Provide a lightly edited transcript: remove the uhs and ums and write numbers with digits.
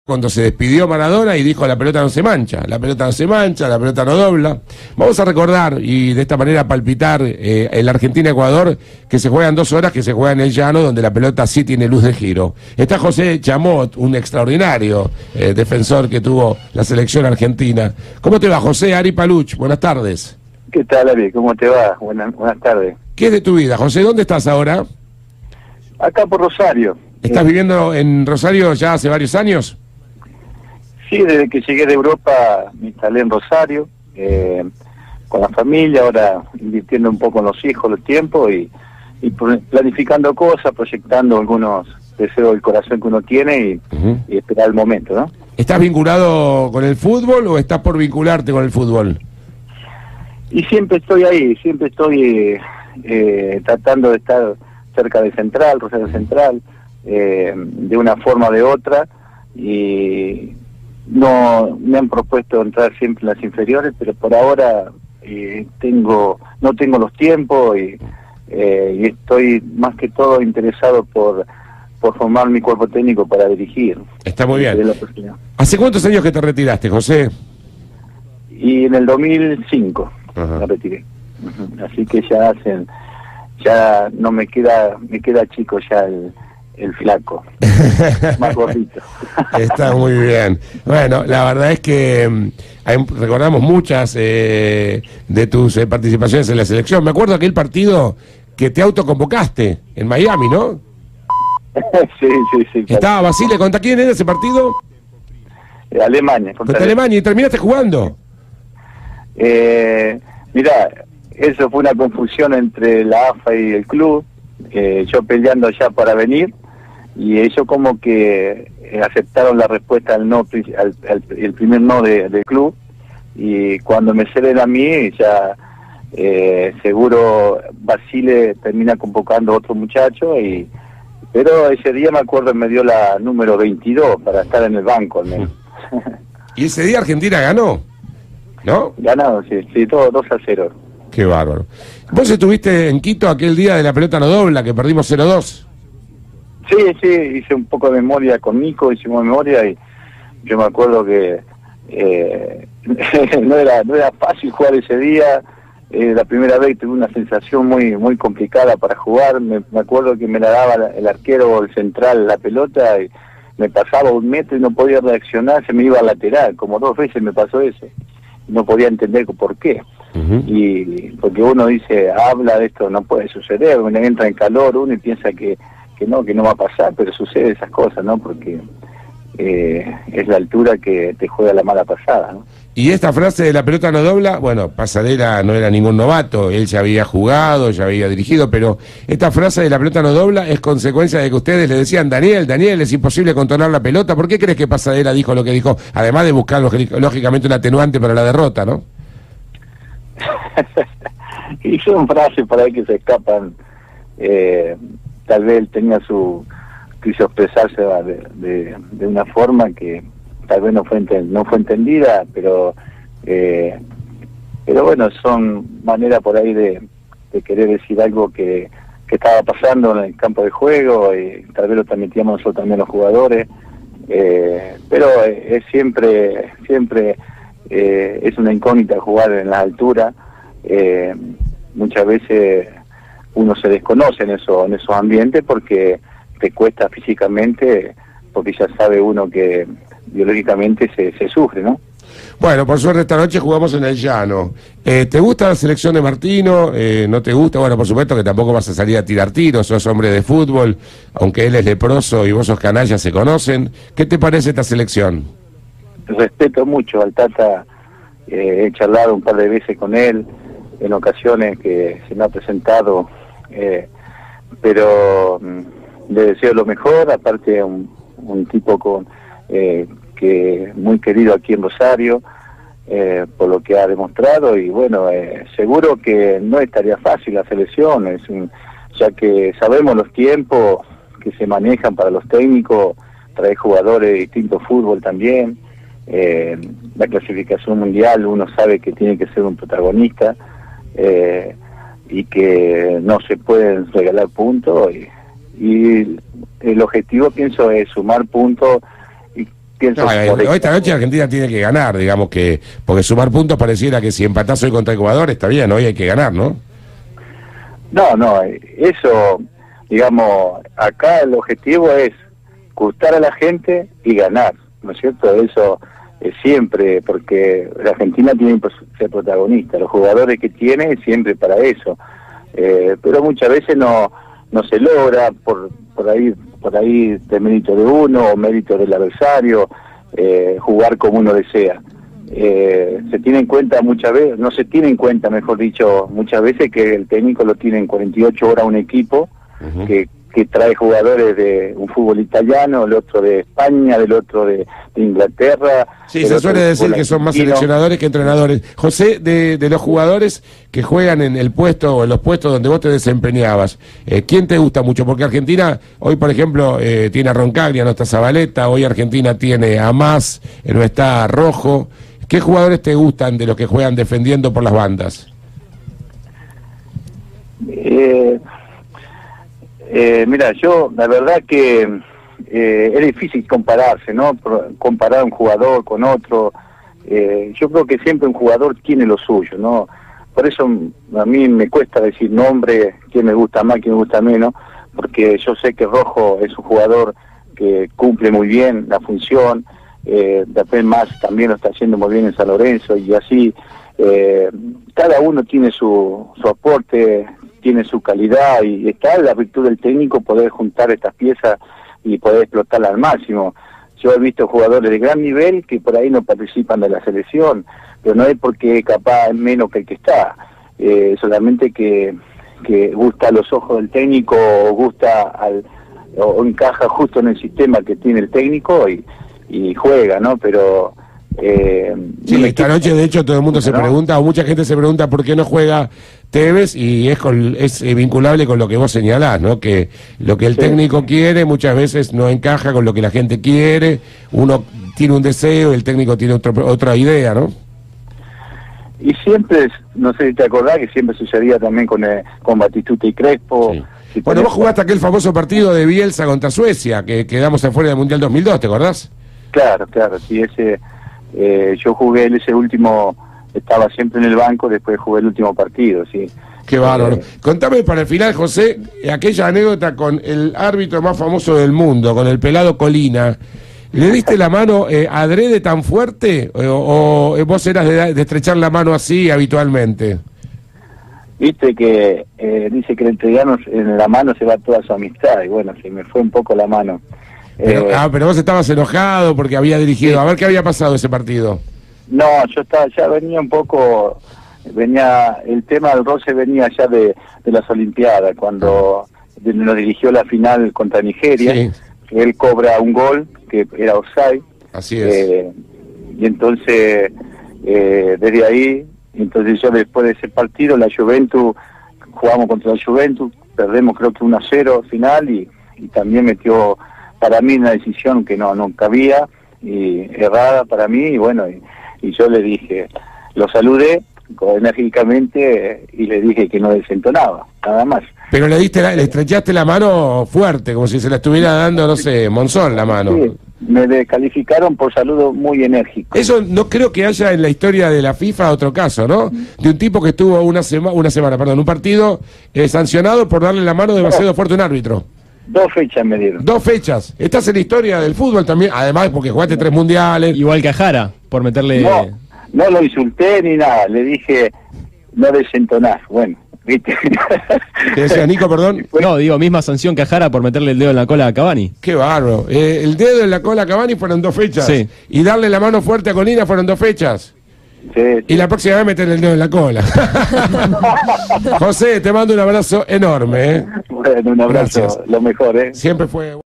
Cuando se despidió Maradona y dijo: la pelota no se mancha, la pelota no se mancha, la pelota no dobla. Vamos a recordar y de esta manera palpitar el Argentina-Ecuador, que se juegan 2 horas, que se juega en el llano, donde la pelota sí tiene luz de giro. Está José Chamot, un extraordinario defensor que tuvo la selección argentina. ¿Cómo te va, José? Ari Paluch, buenas tardes. ¿Qué tal, Ari? ¿Cómo te va? Buenas tardes. ¿Qué es de tu vida, José? ¿Dónde estás ahora? Acá por Rosario. ¿Estás viviendo en Rosario ya hace varios años? Sí, desde que llegué de Europa me instalé en Rosario, con la familia, ahora invirtiendo un poco en los hijos, los tiempos y planificando cosas, proyectando algunos deseos del corazón que uno tiene y esperar el momento, ¿no? ¿Estás vinculado con el fútbol o estás por vincularte con el fútbol? Y siempre estoy ahí, siempre estoy tratando de estar cerca de Central, Rosario Central, de una forma o de otra, y no me han propuesto entrar siempre en las inferiores, pero por ahora no tengo los tiempos y estoy más que todo interesado por formar mi cuerpo técnico para dirigir. Está muy bien. ¿Hace cuántos años que te retiraste, José? Y en el 2005 me retiré. Así que ya no me queda chico ya el flaco, más gordito. Está muy bien. Bueno, la verdad es que recordamos muchas de tus participaciones en la selección. Me acuerdo aquel partido que te autoconvocaste en Miami, ¿no? Sí. Estaba Basile, ¿contra quién era ese partido? Alemania. Contra Alemania, y terminaste jugando. Mirá, eso fue una confusión entre la AFA y el club, yo peleando ya para venir, y ellos como que aceptaron la respuesta al no, el primer no del club, y cuando me ceden a mí ya seguro Basile termina convocando a otro muchacho, pero ese día me acuerdo me dio la número 22 para estar en el banco al menos. Y ese día Argentina ganó, ¿no? Ganado, sí, todo 2-0. Qué bárbaro. Vos estuviste en Quito aquel día de la pelota no dobla, que perdimos 0-2. Sí, hice un poco de memoria con Nico, hicimos memoria y yo me acuerdo que no era fácil jugar ese día. La primera vez tuve una sensación muy complicada para jugar. Me acuerdo que me la daba el arquero o el central la pelota y me pasaba 1 metro y no podía reaccionar, se me iba a lateral, como 2 veces me pasó eso. No podía entender por qué. Y porque uno dice, habla de esto, no puede suceder, uno entra en calor, uno y piensa que no va a pasar, pero sucede esas cosas, ¿no? Porque es la altura que te juega la mala pasada, ¿no? Y esta frase de la pelota no dobla, bueno, Pasarela no era ningún novato, él ya había jugado, ya había dirigido, pero esta frase de la pelota no dobla es consecuencia de que ustedes le decían: Daniel, es imposible controlar la pelota. ¿Por qué crees que Pasarela dijo lo que dijo? Además de buscar lógicamente un atenuante para la derrota, ¿no? Y son frases por ahí que se escapan. Tal vez él quiso expresarse de una forma que tal vez no fue entendida, pero bueno, son maneras por ahí de querer decir algo que estaba pasando en el campo de juego, y tal vez lo transmitíamos nosotros también los jugadores, pero es siempre es una incógnita jugar en la altura. Muchas veces uno se desconoce en esos ambientes porque te cuesta físicamente, porque ya sabe uno que biológicamente se sufre, ¿no? Bueno, por suerte esta noche jugamos en el llano. ¿Te gusta la selección de Martino? ¿No te gusta? Bueno, por supuesto que tampoco vas a salir a tirar tiros, sos hombre de fútbol, aunque él es leproso y vos sos canalla, se conocen. ¿Qué te parece esta selección? Respeto mucho al Tata, he charlado un par de veces con él, en ocasiones que se me ha presentado, pero le deseo lo mejor, aparte un tipo que muy querido aquí en Rosario, por lo que ha demostrado, y bueno, seguro que no estaría fácil la selección, ya que sabemos los tiempos que se manejan para los técnicos, traer jugadores de distintos fútbol también, la clasificación mundial uno sabe que tiene que ser un protagonista, y que no se pueden regalar puntos, y el objetivo, pienso, es sumar puntos y pienso hoy esta noche Argentina tiene que ganar, digamos que, porque sumar puntos pareciera que si empatás hoy contra Ecuador está bien, hoy hay que ganar, ¿no? No, eso, digamos, acá el objetivo es gustar a la gente y ganar, ¿no es cierto? Eso es siempre, porque la Argentina tiene que ser protagonista, los jugadores que tiene siempre para eso, pero muchas veces no se logra por ahí de mérito de uno o mérito del adversario, jugar como uno desea. Se tiene en cuenta muchas veces, no se tiene en cuenta, mejor dicho, muchas veces que el técnico lo tiene en 48 horas un equipo que trae jugadores de un fútbol italiano, el otro de España, del otro de Inglaterra. Sí, se suele decir que son más seleccionadores que entrenadores. José, de los jugadores que juegan en el puesto o en los puestos donde vos te desempeñabas, ¿quién te gusta mucho? Porque Argentina, hoy por ejemplo, tiene a Roncaglia, no está Zabaleta, hoy Argentina tiene a Mas, no está Rojo. ¿Qué jugadores te gustan de los que juegan defendiendo por las bandas? Mira, yo, la verdad que es difícil compararse, ¿no? Comparar un jugador con otro. Yo creo que siempre un jugador tiene lo suyo, ¿no? Por eso a mí me cuesta decir nombre, quién me gusta más, quién me gusta menos, porque yo sé que Rojo es un jugador que cumple muy bien la función. Después Más también lo está haciendo muy bien en San Lorenzo, y así cada uno tiene su aporte, tiene su calidad, y está la virtud del técnico poder juntar estas piezas y poder explotarlas al máximo. Yo he visto jugadores de gran nivel que por ahí no participan de la selección, pero no es porque capaz es menos que el que está, solamente que gusta a los ojos del técnico, o gusta o encaja justo en el sistema que tiene el técnico y juega, ¿no? Pero sí, esta noche de hecho todo el mundo se pregunta, o mucha gente se pregunta por qué no juega Tevez, y es vinculable con lo que vos señalás, ¿no? Que lo que el técnico quiere muchas veces no encaja con lo que la gente quiere, uno tiene un deseo y el técnico tiene otra idea, ¿no? Y siempre, no sé si te acordás, que siempre sucedía también con Batistuta y Crespo. Sí. Si bueno, vos jugaste aquel famoso partido de Bielsa contra Suecia, que quedamos afuera del Mundial 2002, ¿te acordás? Claro, sí, yo jugué ese último, estaba siempre en el banco, después jugué el último partido, sí. Qué bárbaro. Contame para el final, José, aquella anécdota con el árbitro más famoso del mundo, con el pelado Colina. ¿Le diste la mano adrede tan fuerte o vos eras de estrechar la mano así habitualmente? Viste que dice que en la mano se va toda su amistad, y bueno, se me fue un poco la mano. Pero vos estabas enojado porque había dirigido. Sí. A ver qué había pasado ese partido. No, yo ya venía un poco, el tema del roce venía ya de las Olimpiadas, cuando nos dirigió la final contra Nigeria. Sí. Él cobra un gol que era offside. Así es. Y entonces, desde ahí, entonces yo después de ese partido, la Juventus, jugamos contra la Juventus, perdemos creo que 1-0 final, y también metió para mí una decisión que no cabía, y errada para mí, y bueno, y yo le dije, lo saludé enérgicamente y le dije que no desentonaba, nada más. Pero le estrechaste la mano fuerte, como si se la estuviera dando, no sé, Monzón la mano. Sí, me descalificaron por saludo muy enérgico. Eso no creo que haya en la historia de la FIFA otro caso, ¿no? De un tipo que estuvo un partido sancionado por darle la mano demasiado fuerte a un árbitro. 2 fechas me dieron. 2 fechas. Estás en la historia del fútbol también, además porque jugaste 3 mundiales. Igual que a Jara, por meterle... No lo insulté ni nada, le dije, no desentonás, bueno, ¿viste? ¿Qué decía Nico, perdón? No, digo, misma sanción que a Jara por meterle el dedo en la cola a Cavani. Qué bárbaro. El dedo en la cola a Cavani fueron 2 fechas. Sí. Y darle la mano fuerte a Colina fueron 2 fechas. Sí. Y la próxima vez meterle el dedo en la cola. José, te mando un abrazo enorme. Bueno, un abrazo, gracias. Lo mejor, Siempre fue...